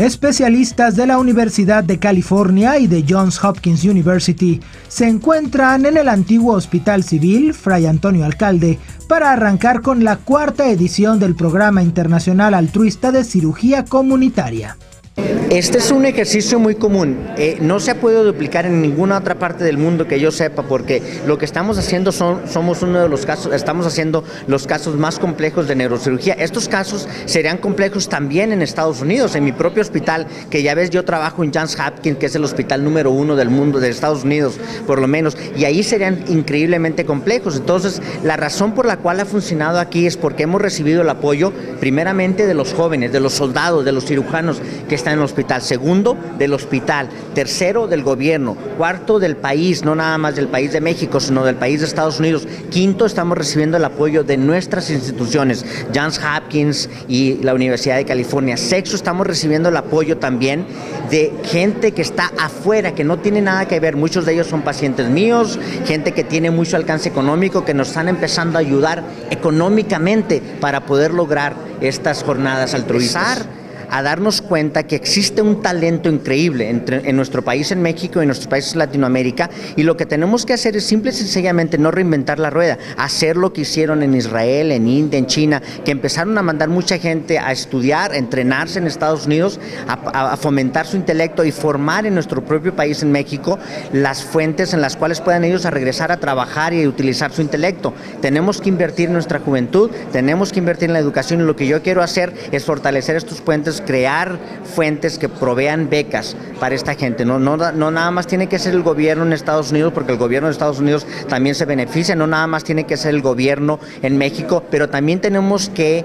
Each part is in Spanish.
Especialistas de la Universidad de California y de Johns Hopkins University se encuentran en el antiguo Hospital Civil Fray Antonio Alcalde para arrancar con la 4ª edición del Programa Internacional Altruista de Cirugía Comunitaria. Este es un ejercicio muy común, no se ha podido duplicar en ninguna otra parte del mundo que yo sepa, porque lo que estamos haciendo somos uno de los casos, estamos haciendo los casos más complejos de neurocirugía. Estos casos serían complejos también en Estados Unidos, en mi propio hospital, que ya ves, yo trabajo en Johns Hopkins, que es el hospital número 1 del mundo, de Estados Unidos, por lo menos, y ahí serían increíblemente complejos. Entonces, la razón por la cual ha funcionado aquí es porque hemos recibido el apoyo, primeramente, de los jóvenes, de los soldados, de los cirujanos que están en el hospital. Segundo, del hospital. Tercero, del gobierno. Cuarto, del país, no nada más del país de México, sino del país de Estados Unidos. Quinto, estamos recibiendo el apoyo de nuestras instituciones, Johns Hopkins y la Universidad de California. Sexto, estamos recibiendo el apoyo también de gente que está afuera, que no tiene nada que ver. Muchos de ellos son pacientes míos, gente que tiene mucho alcance económico, que nos están empezando a ayudar económicamente para poder lograr estas jornadas altruistas. A darnos cuenta que existe un talento increíble en nuestro país, en México y en nuestros países de Latinoamérica, y lo que tenemos que hacer es simple y sencillamente no reinventar la rueda, hacer lo que hicieron en Israel, en India, en China, que empezaron a mandar mucha gente a estudiar, a entrenarse en Estados Unidos, a fomentar su intelecto y formar en nuestro propio país, en México, las fuentes en las cuales puedan ellos a regresar a trabajar y utilizar su intelecto. Tenemos que invertir en nuestra juventud, tenemos que invertir en la educación, y lo que yo quiero hacer es fortalecer estos puentes, crear fuentes que provean becas para esta gente. No nada más tiene que ser el gobierno en Estados Unidos, porque el gobierno de Estados Unidos también se beneficia, no nada más tiene que ser el gobierno en México, pero también tenemos que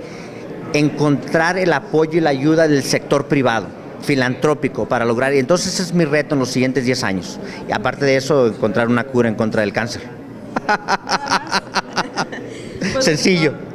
encontrar el apoyo y la ayuda del sector privado, filantrópico, para lograr, y entonces ese es mi reto en los siguientes 10 años. Y aparte de eso, encontrar una cura en contra del cáncer. Sencillo.